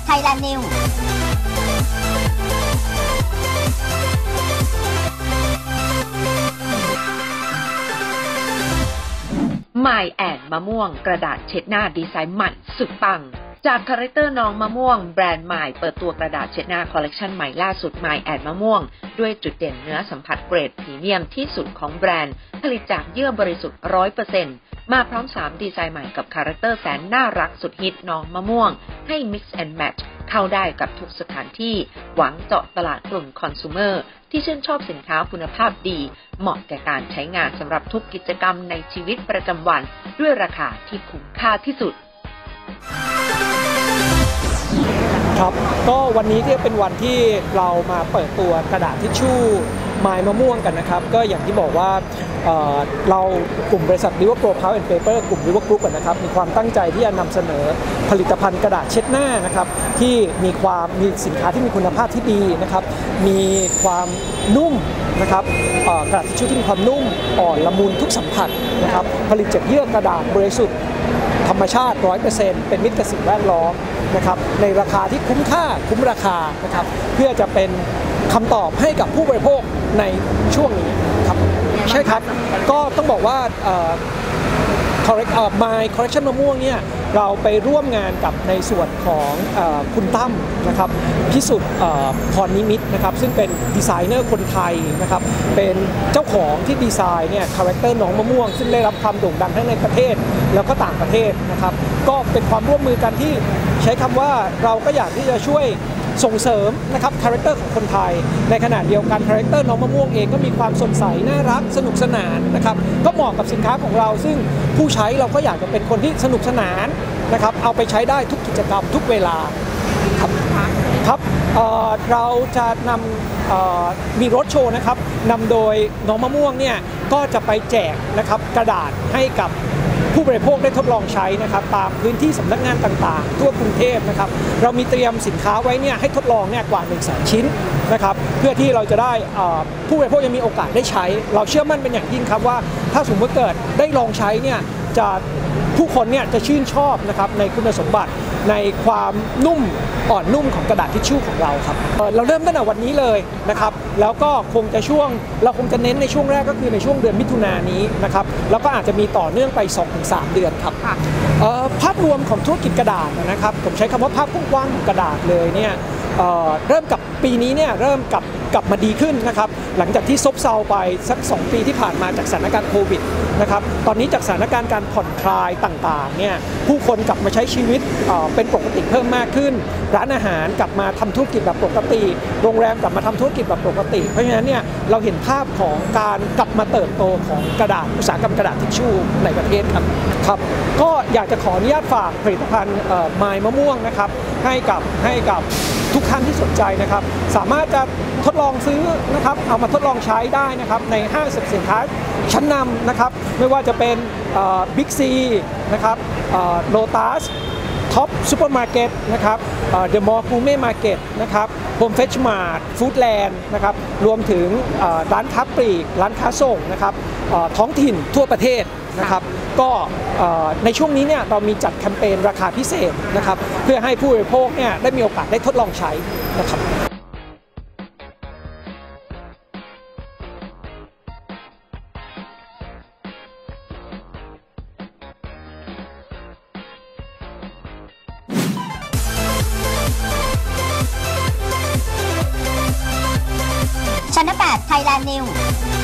Thailand News My and มะม่วงกระดาษเช็ดหน้าดีไซน์ใหม่สุดปังจากคาแรคเตอร์น้องมะม่วงแบรนด์ My เปิดตัวกระดาษเช็ดหน้าคอลเลกชันใหม่ล่าสุด My and มะม่วงด้วยจุดเด่นเนื้อสัมผัสเกรดพรีเมียมที่สุดของแบรนด์ผลิตจากเยื่อบริสุทธิ์ 100% มาพร้อม3ดีไซน์ใหม่กับคาแรคเตอร์แสนน่ารักสุดฮิตน้องมะม่วงให้ mix and match เข้าได้กับทุกสถานที่หวังเจาะตลาดกลุ่มคอน sumer ที่ชื่นชอบสินค้าคุณภาพดีเหมาะแก่การใช้งานสำหรับทุกกิจกรรมในชีวิตประจำวันด้วยราคาที่คุ้มค่าที่สุดครับก็วันนี้ก็เป็นวันที่เรามาเปิดตัวกระดาษทิชชู่ไม้มะม่วงกันนะครับก็อย่างที่บอกว่าเรากลุ่มบริษัท River Pro Pulp and Paper กลุ่ม River Group นะครับมีความตั้งใจที่จะนำเสนอผลิตภัณฑ์กระดาษเช็ดหน้านะครับที่มีสินค้าที่มีคุณภาพที่ดีนะครับมีความนุ่มนะครับกระดาษทิชชู่ที่มีความนุ่มอ่อนละมุนทุกสัมผัสนะครับผลิตจากเยื่อกระดาษบริสุทธิ์ธรรมชาติ 100% เป็นมิตรกับสิ่งแวดล้อมนะครับในราคาที่คุ้มค่าคุ้มราคานะครับเพื่อจะเป็นคำตอบให้กับผู้บริโภคในช่วงนี้ครับใช่ครับก็ต้องบอกว่าMy Collection มะม่วงเนี่ยเราไปร่วมงานกับในส่วนของคุณตั้มนะครับพิสุทธิ์พรนิมิตนะครับซึ่งเป็นดีไซเนอร์คนไทยนะครับเป็นเจ้าของที่ดีไซน์เนี่ยคาแรคเตอร์น้องมะม่วงซึ่งได้รับความโด่งดังทั้งในประเทศแล้วก็ต่างประเทศนะครับก็เป็นความร่วมมือกันที่ใช้คำว่าเราก็อยากที่จะช่วยส่งเสริมนะครับคาแรคเตอร์ของคนไทยในขณะเดียวกันคาแรคเตอร์น้องมะม่วงเองก็มีความสดใสน่ารักสนุกสนานนะครับก็เหมาะกับสินค้าของเราซึ่งผู้ใช้เราก็อยากจะเป็นคนที่สนุกสนานนะครับเอาไปใช้ได้ทุกกิจกรรมทุกเวลาครับเราจะนำมีรถโชว์นะครับนำโดยน้องมะม่วงเนี่ยก็จะไปแจกนะครับกระดาษให้กับผู้บริโภคได้ทดลองใช้นะครับตามพื้นที่สำนักงานต่างๆทั่วกรุงเทพนะครับเรามีเตรียมสินค้าไว้เนี่ยให้ทดลองเนี่ยกว่า 100,000 ชิ้นนะครับเพื่อที่เราจะได้ผู้บริโภคยังมีโอกาสได้ใช้เราเชื่อมั่นเป็นอย่างยิ่งครับว่าถ้าสมมติเกิดได้ลองใช้เนี่ยจะผู้คนเนี่ยจะชื่นชอบนะครับในคุณสมบัติในความนุ่มอ่อนนุ่มของกระดาษทิชชู่ของเราครับเราเริ่มตั้งแต่วันนี้เลยนะครับแล้วก็คงจะเราคงจะเน้นในช่วงแรกก็คือในช่วงเดือนมิถุนายนนี้นะครับแล้วก็อาจจะมีต่อเนื่องไป 2-3 เดือนครับภาพรวมของธุรกิจกระดาษนะครับผมใช้คำว่าภาพกว้างๆของกระดาษเลยเนี่ยเริ่มกับปีนี้เนี่ยเริ่มกลับมาดีขึ้นนะครับหลังจากที่ซบเซาไปสัก2 ปีที่ผ่านมาจากสถานการณ์โควิดนะครับตอนนี้จากสถานการณ์การผ่อนคลายต่างๆเนี่ยผู้คนกลับมาใช้ชีวิตเป็นปกติเพิ่มมากขึ้นร้านอาหารกลับมาทำธุรกิจแบบปกติโรงแรมกลับมาทำธุรกิจแบบปกติเพราะฉะนั้นเนี่ยเราเห็นภาพของการกลับมาเติบโตของกระดาษอุตสาหกรรมกระดาษทิชชู่ในประเทศครับก็อยากจะขออนุญาตฝากผลิตภัณฑ์ไม้มะม่วงนะครับให้กับทุกท่านที่สนใจนะครับสามารถจะทดลองซื้อนะครับเอามาทดลองใช้ได้นะครับในห้างสรรพสินค้าชั้นนำนะครับไม่ว่าจะเป็นบิ๊กซีนะครับโลตัสท็อปซูเปอร์มาร์เก็ตนะครับเดอะมอลล์กูเม่มาร์เก็ตนะครับโฮมเฟชมาร์ทฟู้ดแลนด์นะครับรวมถึงร้านค้าปลีกร้านค้าส่งนะครับท้องถิ่นทั่วประเทศนะครับก็ในช่วงนี้เนี่ยเรามีจัดแคมเปญราคาพิเศษนะครับเพื่อให้ผู้บริโภคเนี่ยได้มีโอกาสได้ทดลองใช้นะครับชั้น 8 Thailand News